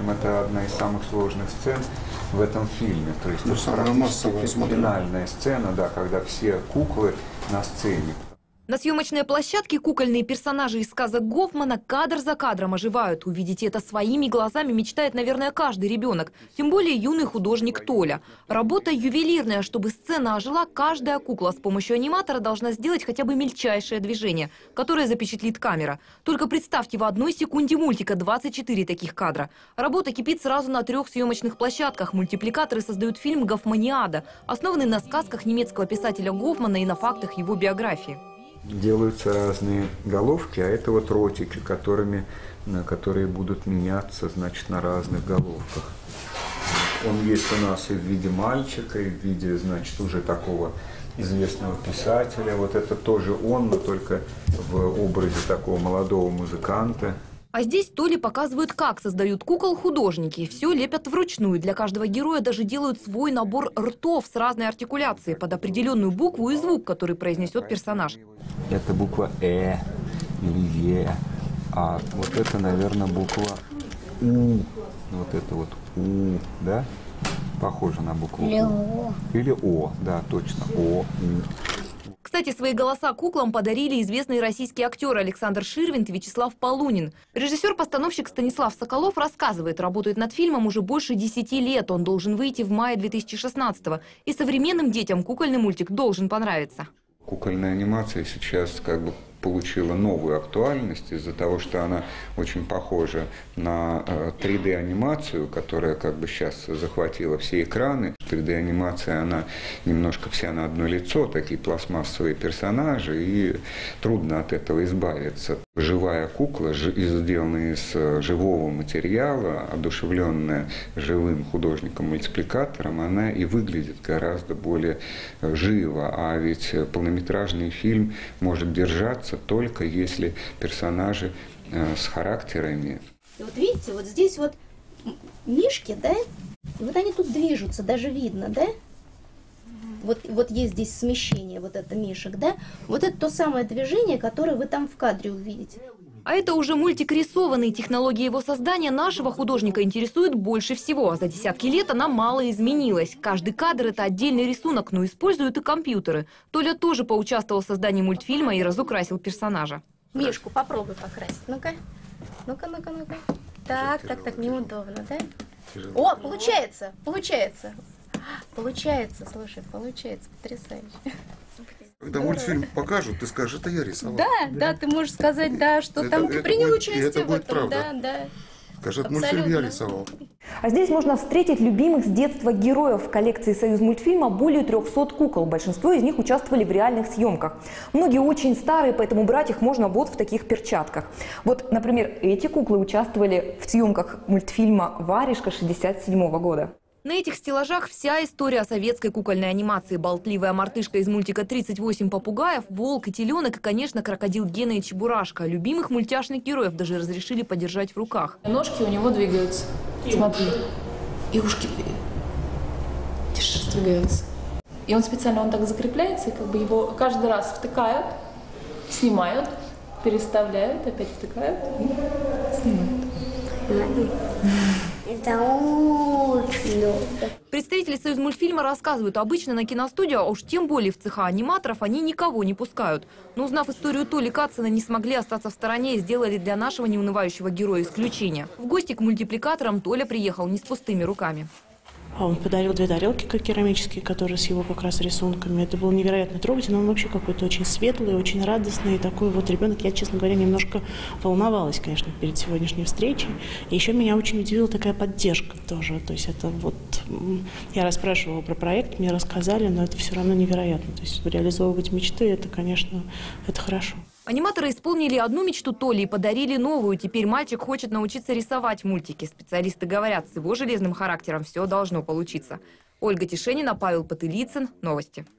прочим, это одна из самых сложных сцен в этом фильме. То есть это практически финальная сцена, да, когда все куклы на сцене. На съемочной площадке кукольные персонажи из сказок Гофмана кадр за кадром оживают. Увидеть это своими глазами мечтает, наверное, каждый ребенок. Тем более юный художник Толя. Работа ювелирная. Чтобы сцена ожила, каждая кукла с помощью аниматора должна сделать хотя бы мельчайшее движение, которое запечатлит камера. Только представьте, в одной секунде мультика 24 таких кадра. Работа кипит сразу на 3 съемочных площадках. Мультипликаторы создают фильм «Гофманиада», основанный на сказках немецкого писателя Гофмана и на фактах его биографии. Делаются разные головки, а это вот ротики, которые будут меняться, значит, на разных головках. Он есть у нас и в виде мальчика, и в виде, значит, уже такого известного писателя. Вот это тоже он, но только в образе такого молодого музыканта. А здесь Толе показывают, как создают кукол художники. Все лепят вручную. Для каждого героя даже делают свой набор ртов с разной артикуляцией под определенную букву и звук, который произнесет персонаж. Это буква «э» или «е», а вот это, наверное, буква «у». Вот это вот «у», да? Похоже на букву «у». Или «о», да, точно, «о», «у». Кстати, свои голоса куклам подарили известные российские актеры Александр Ширвинд и Вячеслав Полунин. Режиссер-постановщик Станислав Соколов рассказывает, работает над фильмом уже больше 10 лет. Он должен выйти в мае 2016-го. И современным детям кукольный мультик должен понравиться. Кукольная анимация сейчас как бы получила новую актуальность из-за того, что она очень похожа на 3D-анимацию, которая как бы сейчас захватила все экраны. 3D-анимация, она немножко вся на одно лицо, такие пластмассовые персонажи, и трудно от этого избавиться. Живая кукла, сделанная из живого материала, одушевленная живым художником-мультипликатором, она и выглядит гораздо более живо. А ведь полнометражный фильм может держаться только если персонажи с характерами. И вот видите, вот здесь вот мишки, да? И вот они тут движутся, даже видно, да? Вот есть здесь смещение, вот это мишек, да? Вот это то самое движение, которое вы там в кадре увидите. А это уже мультик рисованный. Технология его создания нашего художника интересует больше всего. За десятки лет она мало изменилась. Каждый кадр – это отдельный рисунок, но используют и компьютеры. Толя тоже поучаствовал в создании мультфильма и разукрасил персонажа. Мишку попробуй покрасить. Ну-ка. Ну-ка, ну-ка, ну-ка. Так, неудобно, да? О, получается, получается. Получается, слушай, получается, потрясающе. Когда мультфильм покажут, ты скажешь, это я рисовал. Да, ты можешь сказать, да, что там ты принял участие в этом, да. Скажет, мультфильм я рисовал. А здесь можно встретить любимых с детства героев. В коллекции «Союзмультфильма» более 300 кукол. Большинство из них участвовали в реальных съемках. Многие очень старые, поэтому брать их можно вот в таких перчатках. Вот, например, эти куклы участвовали в съемках мультфильма «Варежка» 1967 года. На этих стеллажах вся история советской кукольной анимации. Болтливая мартышка из мультика «38 попугаев», волк и теленок и, конечно, крокодил Гена и Чебурашка. Любимых мультяшных героев даже разрешили подержать в руках. Ножки у него двигаются. Смотри. И ушки сдвигаются. И он специально так закрепляется, и как бы его каждый раз втыкают, снимают, переставляют, опять втыкают и снимают. Это очень много. Представители «Союзмультфильма» рассказывают, обычно на киностудию, а уж тем более в цеха аниматоров, они никого не пускают. Но узнав историю Толи Катцена, не смогли остаться в стороне и сделали для нашего неунывающего героя исключение. В гости к мультипликаторам Толя приехал не с пустыми руками. Он подарил 2 тарелки керамические, которые с его как раз рисунками. Это было невероятно трогательно. Он вообще какой-то очень светлый, очень радостный. И такой вот ребенок. Я, честно говоря, немножко волновалась, конечно, перед сегодняшней встречей. И еще меня очень удивила такая поддержка тоже. То есть это вот... Я расспрашивала про проект, мне рассказали, но это все равно невероятно. То есть реализовывать мечты, это, конечно, это хорошо. Аниматоры исполнили одну мечту Толи и подарили новую. Теперь мальчик хочет научиться рисовать мультики. Специалисты говорят, с его железным характером все должно получиться. Ольга Тишенина, Павел Потылицын. Новости.